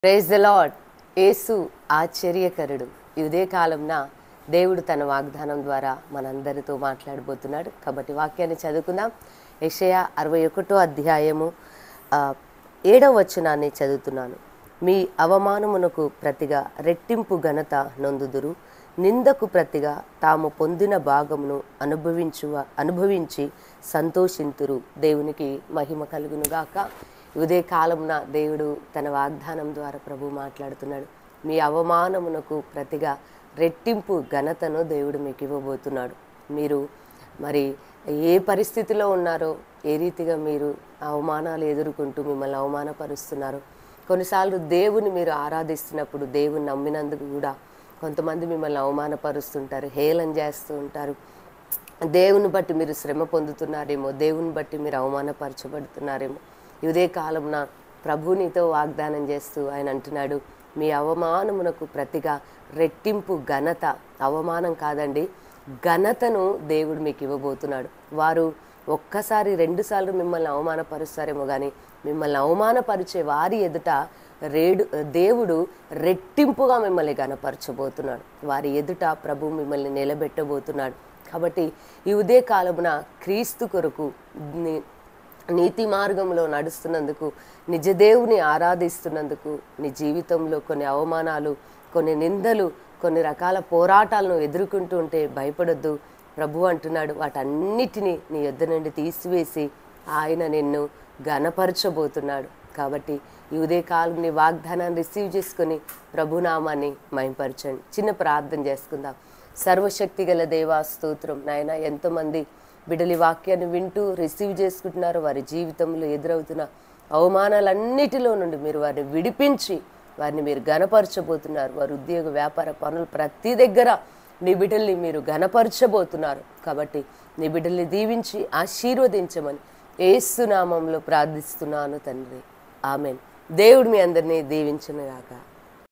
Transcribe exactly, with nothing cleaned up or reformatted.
Praise the lord. యేసు ఆశ్చర్యకరుడు. ఈ ఉదయ కాలంన దేవుడు తన వాగ్దానం ద్వారా మనందరితో మాట్లాడబోతున్నాడు. కాబట్టి వాక్యాన్ని చదువుకుందాం. యెషయా అరవై ఒకటో అధ్యాయము ఆ, ఏడవ వచనాన్ని చదువుతున్నాను. మీ అవమానమునకు ప్రతిగా రెట్టింపు ఘనత నొందుదురు, నిందకు ప్రతిగా తాము పొందిన భాగమును అనుభవించు అనుభవించి సంతోషింతురు. దేవునికి మహిమ కలుగునుగాక. ఉదయ కాలంన దేవుడు తన వాగ్దానం ద్వారా ప్రభు మాట్లాడుతున్నాడు. మీ అవమానమునకు ప్రతిగా రెట్టింపు ఘనతను దేవుడు మీకు ఇవ్వబోతున్నాడు. మీరు మరి ఏ పరిస్థితిలో ఉన్నారో, ఏ రీతిగా మీరు అవమానాలు ఎదుర్కొంటూ మిమ్మల్ని అవమానపరుస్తున్నారో, కొన్నిసార్లు దేవుని మీరు ఆరాధిస్తున్నప్పుడు దేవుని నమ్మినందుకు కూడా కొంతమంది మిమ్మల్ని అవమానపరుస్తుంటారు, హేళన చేస్తూ ఉంటారు. దేవుని బట్టి మీరు శ్రమ పొందుతున్నారేమో, దేవుని బట్టి మీరు అవమానపరచబడుతున్నారేమో. ఇదే కాలంన ప్రభు నీతో వాగ్దానం చేస్తూ ఆయన అంటున్నాడు, మీ అవమానమునకు ప్రతిగా రెట్టింపు ఘనత, అవమానం కాదండి, ఘనతను దేవుడు మీకు ఇవ్వబోతున్నాడు. వారు ఒక్కసారి రెండుసార్లు మిమ్మల్ని అవమానపరుస్తారేమో కానీ మిమ్మల్ని అవమానపరిచే వారి ఎదుట రేడు దేవుడు రెట్టింపుగా మిమ్మల్ని ఘనపరచబోతున్నాడు. వారి ఎదుట ప్రభు మిమ్మల్ని నిలబెట్టబోతున్నాడు. కాబట్టి ఈ ఉదయ కాలమున క్రీస్తు కొరకు నీతి మార్గంలో నడుస్తున్నందుకు, నిజదేవుని ఆరాధిస్తున్నందుకు నీ జీవితంలో కొన్ని అవమానాలు, కొన్ని నిందలు, కొన్ని రకాల పోరాటాలను ఎదుర్కొంటూ ఉంటే భయపడొద్దు. ప్రభు అంటున్నాడు, వాటన్నిటినీ నీ యొద్ద నుండి తీసివేసి ఆయన నిన్ను ఘనపరచబోతున్నాడు. కాబట్టి ఈ ఉదయకాలం నీ వాగ్దానాన్ని రిసీవ్ చేసుకొని ప్రభునామాన్ని మహింపరచండి. చిన్న ప్రార్థన చేసుకుందాం. సర్వశక్తి గల దేవా స్తోత్రం. నాయన, ఎంతోమంది బిడ్డలి వాక్యాన్ని వింటూ రిసీవ్ చేసుకుంటున్నారు. వారి జీవితంలో ఎదురవుతున్న అవమానాలన్నిటిలో నుండి మీరు వారిని విడిపించి వారిని మీరు ఘనపరచబోతున్నారు. వారి ఉద్యోగ వ్యాపార పనులు ప్రతి దగ్గర నీ బిడ్డల్ని మీరు ఘనపరచబోతున్నారు. కాబట్టి నీ బిడ్డల్ని దీవించి ఆశీర్వదించమని యేసు నామంలో ప్రార్థిస్తున్నాను తండ్రి. ఆమెన్. దేవుడు మీ అందరినీ దీవించును గాక.